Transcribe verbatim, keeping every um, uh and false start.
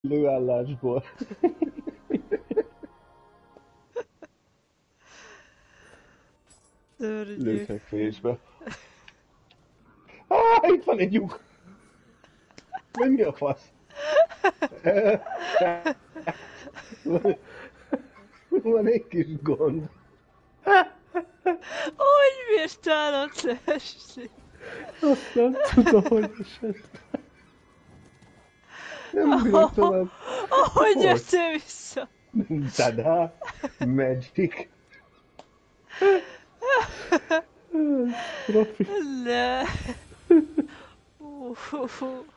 lőállásból. Szörnyű. Lőfekvésbe. Ah, itt van egy lyuk! Vagy mi a fasz? Van, van egy kis gond. Hogy bírtál ott esni? Azt nem tudom, hogy is ez. Nem bírok tovább. Ahogy jöttél vissza? Tada! Magic! Profi. Ne. Uh, uh, uh.